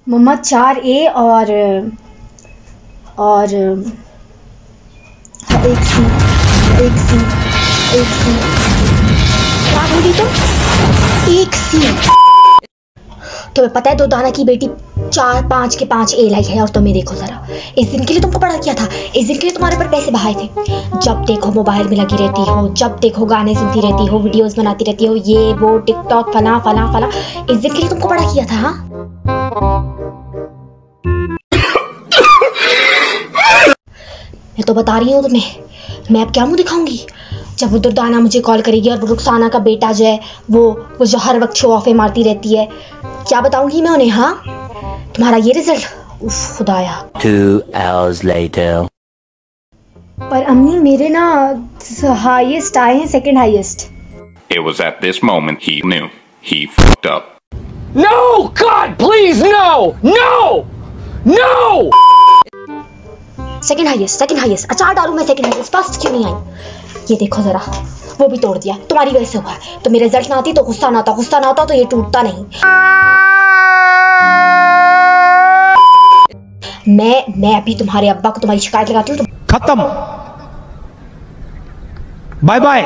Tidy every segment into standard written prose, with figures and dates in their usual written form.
मम्मा 4A और एक सी क्या बोली तुम? एक सी। तुम्हें पता है दुर्दाना की बेटी 4-5 के 5 A लाई है। और तुम्हें देखो जरा, इस दिन के लिए तुमको पढ़ा किया था, इस दिन के लिए तुम्हारे पर पैसे बहाए थे। जब देखो मोबाइल में लगी रहती हो, जब देखो गाने सुनती रहती हो, वीडियोस बनाती रहती हो, ये वो टिकटॉक फला फला फला। इस दिन के लिए तुमको पढ़ा किया था। हाँ, मैं तो बता रही हूँ तुम्हें, मैं अब क्या मुंह दिखाऊंगी जब वो दुर्दाना मुझे कॉल करेगी और वो रुखसाना का बेटा जो है वो जो हर वक्त शो ऑफे मारती रहती है, क्या बताऊंगी मैं उन्हें। हाँ, तुम्हारा ये रिजल्ट, उफ खुदाया। 2 hours later. पर अम्मी मेरे ना हाईएस्ट आए हैं, second highest. It was at this moment he knew he fucked up. No, God, please, no, no, no. Second highest. अचार डालू मैं सेकंड हाईएस्ट, फर्स्ट क्यों नहीं आई? ये देखो जरा, वो भी तोड़ दिया, तुम्हारी वजह से हुआ है। तो मेरे रिजल्ट ना आती तो गुस्सा ना आता तो ये टूटता नहीं। मैं अभी तुम्हारे अब्बा को तुम्हारी शिकायत लगाती हूँ। खत्म, बाय बाय।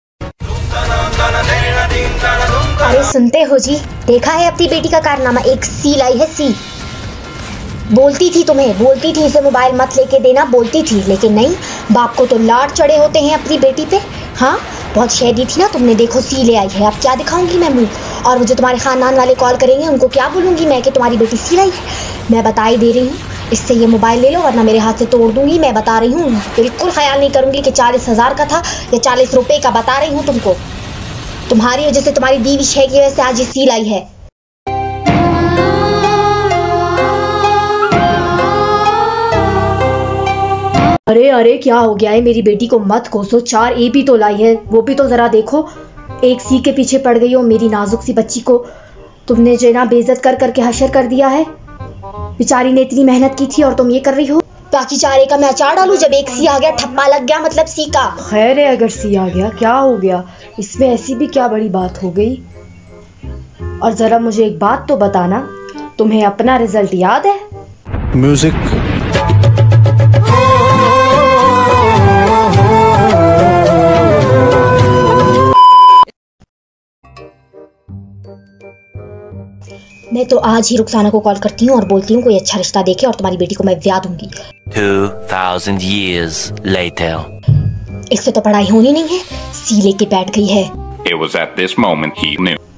अरे सुनते हो जी, देखा है अपनी बेटी का कारनामा, एक सी लाई है, सी। बोलती थी इसे मोबाइल मत लेके देना, बोलती थी, लेकिन नहीं, बाप को तो लाड चढ़े होते हैं अपनी बेटी पे। हाँ, बहुत शहदी थी ना तुमने, देखो सी ले आई है। अब क्या दिखाऊंगी मैं मुंह? और वो जो तुम्हारे खानदान वाले कॉल करेंगे उनको क्या बोलूंगी मैं कि तुम्हारी बेटी सी लाई है? मैं बता ही दे रही हूँ, इससे ये मोबाइल ले लो वरना मेरे हाथ से तोड़ दूंगी। मैं बता रही हूँ, बिल्कुल ख्याल नहीं करूंगी कि 40,000 का था या 40 रुपए का। बता रही हूँ तुमको, तुम्हारी वजह से, तुम्हारी दीवी शह की वजह से आज ये सी लाई है। अरे क्या हो गया है? मेरी बेटी को मत कोसो, 4A भी तो लाई है, वो भी तो जरा देखो। एक सी के पीछे पड़ गई हो, मेरी नाजुक सी बच्ची को तुमने जो ना बेइज्जत कर करके हशर कर दिया है। बेचारी ने इतनी मेहनत की थी और तुम ये कर रही हो। बाकी 4A का मैं अचार डालू? जब एक सी आ गया, ठप्पा लग गया मतलब सी का। खैर है, अगर सी आ गया क्या हो गया, इसमें ऐसी भी क्या बड़ी बात हो गई। और जरा मुझे एक बात तो बताना, तुम्हें अपना रिजल्ट याद है? म्यूजिक। मैं तो आज ही रुखसाना को कॉल करती हूँ और बोलती हूँ कोई अच्छा रिश्ता देखे और तुम्हारी बेटी को मैं ब्याह दूंगी। 2000 years later. इससे तो पढ़ाई होनी नहीं है, सी लेके बैठ गई है। It was at this moment he knew